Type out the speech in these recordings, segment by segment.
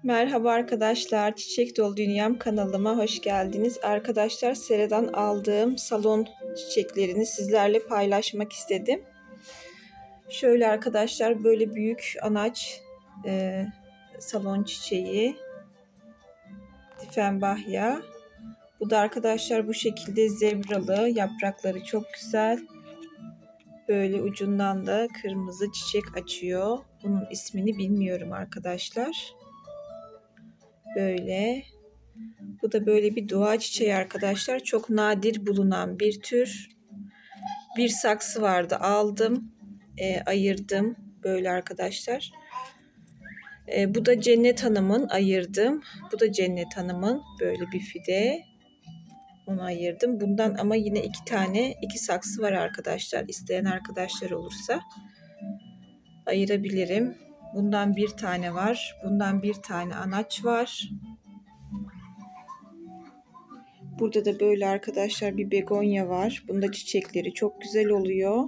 Merhaba arkadaşlar, Çiçek Dolu Dünyam kanalıma hoş geldiniz. Arkadaşlar Sera'dan aldığım salon çiçeklerini sizlerle paylaşmak istedim. Şöyle arkadaşlar böyle büyük anaç salon çiçeği Difenbahya. Bu da arkadaşlar bu şekilde zebralı, yaprakları çok güzel. Böyle ucundan da kırmızı çiçek açıyor. Bunun ismini bilmiyorum arkadaşlar. Böyle. Bu da böyle bir dua çiçeği arkadaşlar. Çok nadir bulunan bir tür. Bir saksı vardı. Aldım. Ayırdım. Böyle arkadaşlar. Bu da Cennet Hanım'ın, ayırdım. Bu da Cennet Hanım'ın böyle bir fide. Onu ayırdım. Bundan ama yine iki saksı var arkadaşlar. İsteyen arkadaşlar olursa ayırabilirim. Bundan bir tane var. Bundan bir tane anaç var. Burada da böyle arkadaşlar bir begonya var. Bunda çiçekleri çok güzel oluyor.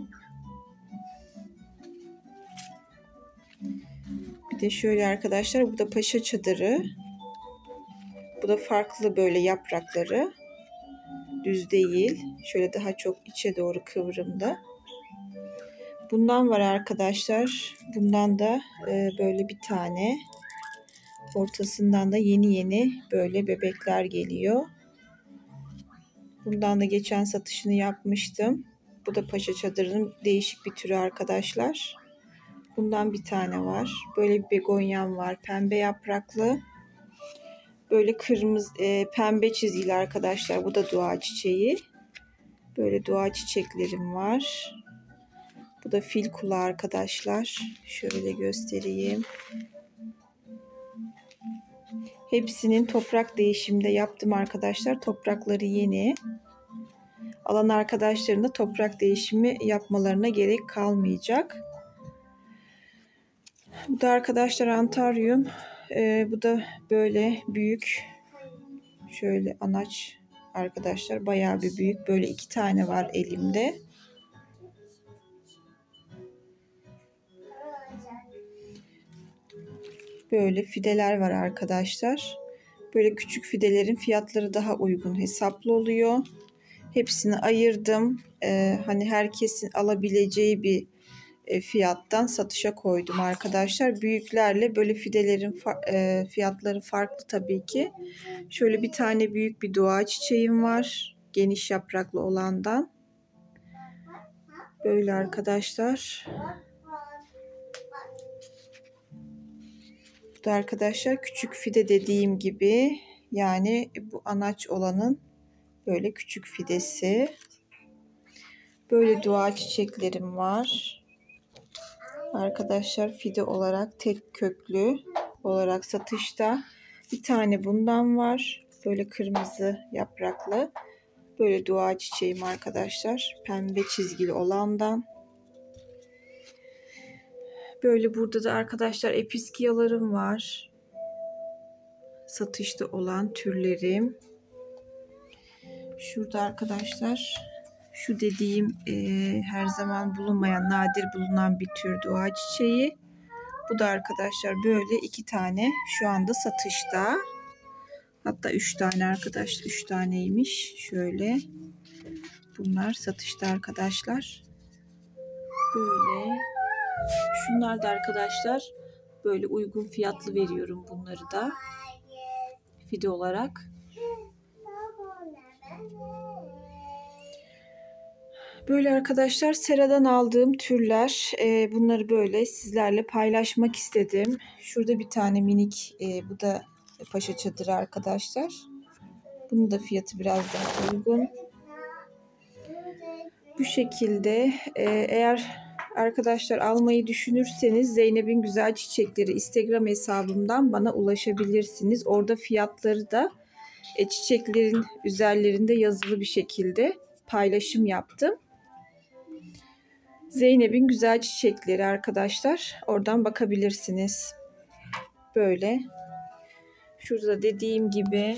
Bir de şöyle arkadaşlar, bu da paşa çadırı. Bu da farklı böyle yaprakları. Düz değil. Şöyle daha çok içe doğru kıvrımda. Bundan var arkadaşlar. Bundan da böyle bir tane. Ortasından da yeni böyle bebekler geliyor. Bundan da geçen satışını yapmıştım. Bu da paşa çadırının değişik bir türü arkadaşlar. Bundan bir tane var. Böyle bir begonyam var. Pembe yapraklı. Böyle kırmızı pembe çizgili arkadaşlar. Bu da dua çiçeği. Böyle dua çiçeklerim var. Bu da fil kulağı arkadaşlar. Şöyle göstereyim. Hepsinin toprak değişiminde yaptım arkadaşlar. Toprakları yeni. Alan arkadaşların da toprak değişimi yapmalarına gerek kalmayacak. Bu da arkadaşlar antaryum. Bu da böyle büyük. Şöyle anaç arkadaşlar. Bayağı bir büyük. Böyle 2 tane var elimde. Böyle fideler var arkadaşlar. Böyle küçük fidelerin fiyatları daha uygun, hesaplı oluyor. Hepsini ayırdım. Hani herkesin alabileceği bir fiyattan satışa koydum arkadaşlar. Büyüklerle böyle fidelerin fiyatları farklı tabii ki. Şöyle bir tane büyük bir dua çiçeğim var. Geniş yapraklı olandan. Böyle arkadaşlar. Bu da arkadaşlar küçük fide dediğim gibi. Yani bu anaç olanın böyle küçük fidesi. Böyle dua çiçeklerim var. Arkadaşlar fide olarak tek köklü olarak satışta. Bir tane bundan var. Böyle kırmızı yapraklı. Böyle dua çiçeğim arkadaşlar. Pembe çizgili olandan. Böyle burada da arkadaşlar episkiyalarım var. Satışta olan türlerim. Şurada arkadaşlar şu dediğim her zaman bulunmayan, nadir bulunan bir tür dua çiçeği. Bu da arkadaşlar böyle 2 tane şu anda satışta. Hatta 3 tane arkadaşlar, 3 taneymiş. Şöyle. Bunlar satışta arkadaşlar. Böyle. Şunlar da arkadaşlar böyle uygun fiyatlı veriyorum bunları da. Fide olarak. Böyle arkadaşlar Sera'dan aldığım türler. Bunları böyle sizlerle paylaşmak istedim. Şurada bir tane minik, bu da paşa çadırı arkadaşlar. Bunun da fiyatı biraz daha uygun. Bu şekilde eğer arkadaşlar almayı düşünürseniz Zeynep'in Güzel Çiçekleri Instagram hesabımdan bana ulaşabilirsiniz. Orada fiyatları da çiçeklerin üzerlerinde yazılı bir şekilde paylaşım yaptım. Zeynep'in Güzel Çiçekleri arkadaşlar. Oradan bakabilirsiniz. Böyle. Şurada dediğim gibi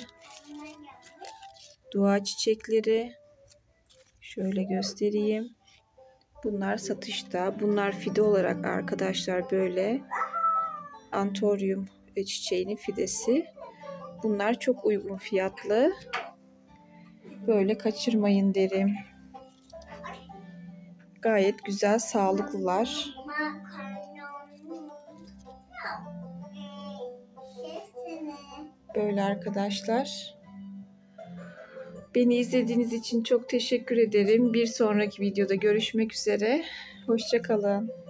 dua çiçekleri. Şöyle göstereyim. Bunlar satışta. Bunlar fide olarak arkadaşlar böyle antoryum çiçeğinin fidesi. Bunlar çok uygun fiyatlı. Böyle kaçırmayın derim. Gayet güzel, sağlıklılar. Böyle arkadaşlar. Beni izlediğiniz için çok teşekkür ederim. Bir sonraki videoda görüşmek üzere. Hoşça kalın.